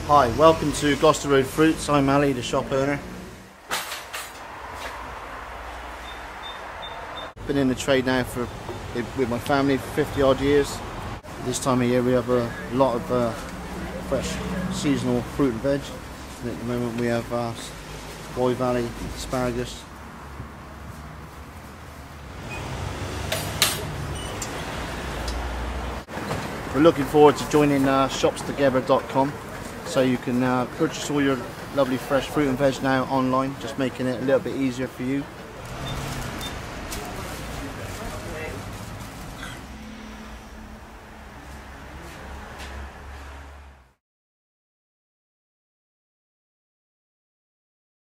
Hi, welcome to Gloucester Road Fruits. I'm Ali, the shop owner. Been in the trade now with my family for 50 odd years. This time of year we have a lot of fresh seasonal fruit and veg. And at the moment we have Boy Valley asparagus. We're looking forward to joining shopstogether.com, so you can purchase all your lovely fresh fruit and veg now online, just making it a little bit easier for you.